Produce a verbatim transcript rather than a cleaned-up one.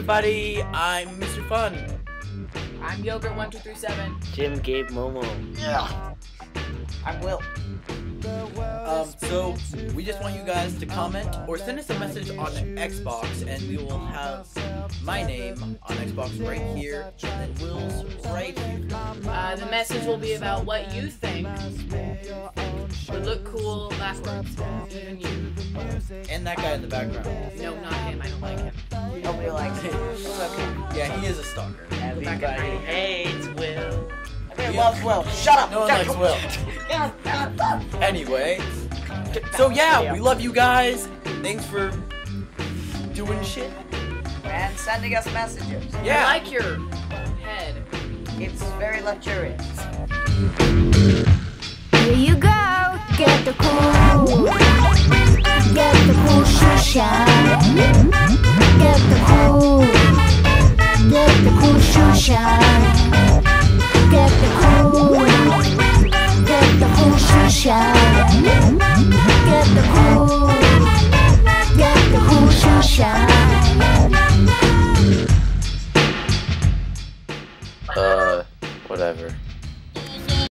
everybody, I'm Mister Fun. I'm Yogurt one two three seven. Jim Gabe Momo. Yeah. I'm Will. Um, so we just want you guys to comment or send us a message on Xbox, and we will have my name on Xbox right here, and then Will's right here. Uh, the message will be about what you think would look cool backwards. Even you. And that guy in the background. No, not him. I don't like him. Nobody likes it. It's okay. Yeah, he is a stalker. Everybody hates Will. Everybody Yeah. loves Will. Shut up. No one Shut likes up. Will. Anyway, so yeah, we love you guys. Thanks for doing shit. And sending us messages. Yeah. I like your head. It's very luxurious. Here you go, get the cool, get the cool shoe shine, get the cool, get the cool shoe shine.